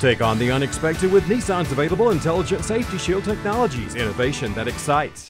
Take on the unexpected with Nissan's available Intelligent Safety Shield technologies, innovation that excites.